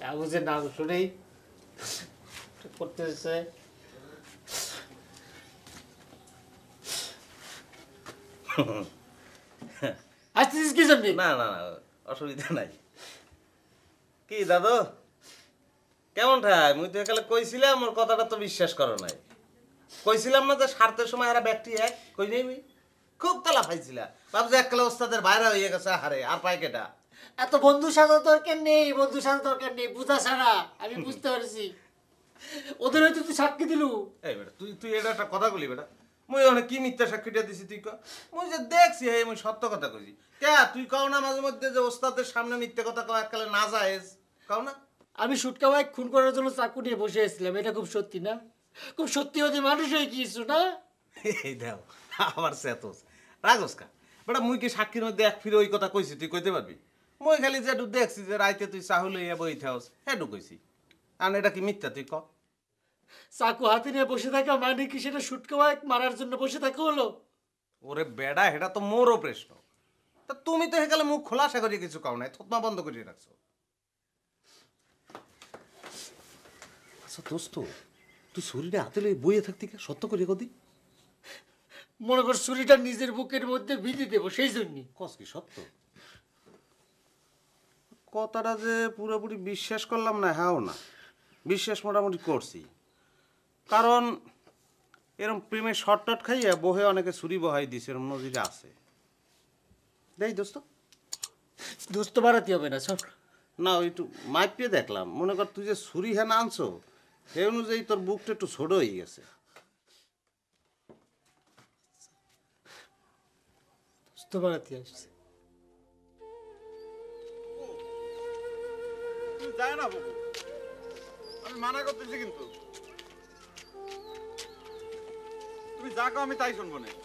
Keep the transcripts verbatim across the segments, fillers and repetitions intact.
কাগজের নাম শুনেই পড়তেছে। আসতেছিস কি জন্য? না না না অসুবিধা নাই। কি দাদু কেমন ঠাই? মুই তো একালে কইছিলাম, ওর কথাটা তো বিশ্বাস করো নাই। কইছিলাম না যে স্বার্থের সময় এরা ব্যক্তি এক কই নেই। খুব তালা পাইছিলা ভাবছি এককালে ওস্তাদের বাইরে হয়ে গেছে। হারে আর পাই কেটা? এত বন্ধু সাথে দরকার নেই, বন্ধু সাথে দরকার নেই, বুঝা ছাড়া। আমি বুঝতে পারছি ওদের হয়তো তুই সাক্ষী দিলু। এই বেটা তুই তুই এটা একটা কথা বলি বেটা। মুই অনেক কি মিথ্যা সাক্ষীটা দিছি তুই ক? মুই যে দেখছি এই মুই সত্য কথা কইছি। কে তুই কও না মাঝে মধ্যে যে ওস্তাদের সামনে মিথ্যা কথা কও এককালে না যায়জ কও না? আমি সুটকা ভাই খুন করার জন্য চাকু নিয়ে বসে আসছিলাম, এটা খুব সত্যি না? খুব সত্যি হতে মানুষ হয়ে গিয়েছো না? এই দেও আমার সেতস রাগস কা বেটা। মুই কি সাক্ষীর মধ্যে এক ফিরে ওই কথা কইছি তুই কইতে পারবি? মুই খালি যে একটু দেখছি যে রাইতে তুই চাহু লইয়া বই থাকস হেডু কইছি। আর এটা কি মিথ্যা তুই ক? চাকু হাতে নিয়ে বসে থাকা মানে কি সেটা সুটকা ভাই মারার জন্য বসে থাকা হলো? ওরে বেড়া এটা তো মোরও প্রশ্ন। তা তুমি তো হেকালে মুখ খোলাসা করে কিছু কও নাই, থতমা বন্ধ করে রাখছো। আচ্ছা দোস্ত তুই শরীরে হাতে লই বইয়ে থাকতি কে? সত্য করে কদি। মনে কর ছুরিটা নিজের বুকের মধ্যে বিধি দেবো সেই জন্যই। কস কি সত্য? কথাটা যে পুরোপুরি বিশ্বাস করলাম না হ্যাঁও না, বিশ্বাস মোটামুটি করছি। কারণ এরম প্রেমের শর্টটট খাইয়া বহে অনেকে ছুরি বহাই দিছে, এরম নজিরে আছে। দেই দোস্ত দোস্ত বাড়াতে হবে না সব। না ওই একটু মাইপিয়ে দেখলাম, মনে কর তুই যে ছুরি হ্যাঁ না আনছো সেই অনুযায়ী তোর বুকটা একটু ছোট হয়ে গেছে। দোস্ত বাড়াতে আসছে। যায় না বাবু, আমি মানা করতেছি কিন্তু তুমি যা কও আমি তাই শুনবো না।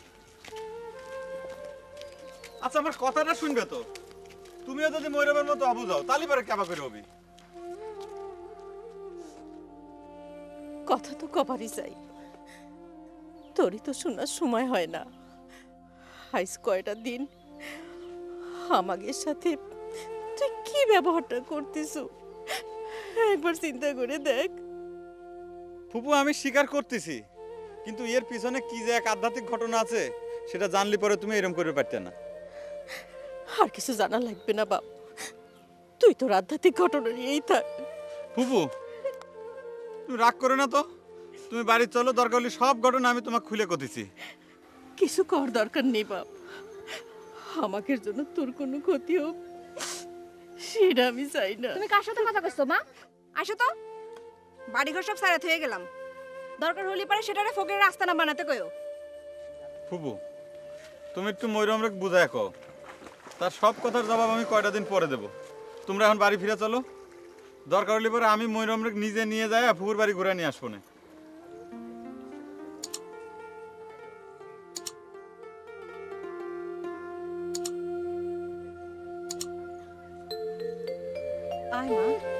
আচ্ছা আমার কথাটা শুনবে তো? তুমিও যদি ময়ূরের মতো অবু যাও তালি পরে কেমা করে হবি? কথা তো কবারই যাই, তোরই তো শোনার সময় হয় না। আইস কয়টা দিন আমাদের সাথে তুই কি ব্যবহারটা করতেছ একবার চিন্তা করে দেখ। ফুপু আমি স্বীকার করতেছি, কিন্তু এর পিছনে কি যে এক আধ্যাত্মিক ঘটনা আছে সেটা জানলে পরে তুমি এরকম করে পারতে না। আর কিছু জানা লাগবে না বাপ, তুই তোর আধ্যাত্মিক ঘটনা নিয়েই থাক। ফুপু তুমি রাগ করো না তো, তুমি বাড়ি চলো, দরকার হলে সব ঘটনা আমি তোমাকে খুলে কতেছি। কিছু কর দরকার নেই বাপ, আমাদের জন্য তোর কোনো ক্ষতি হোক সেটা আমি চাই না। তুমি কার সাথে কথা কইছো মা? আসো তো, বাড়িঘর সব সারাত হয়ে গেলাম, দরকার হলে পারে সেটারে ফকিরের আস্তানা বানাতে কইও। ফুপু তুমি একটু ময়ূরমরে বুঝায় কও, তার সব কথার জবাব আমি কয়টা দিন পরে দেব। তোমরা এখন বাড়ি ফিরে চলো, দরকার হলে পরে আমি ময়ূরমরে নিজে নিয়ে যাই ফুপুর বাড়ি ঘুরে নিয়ে আসবো না। আয় মা।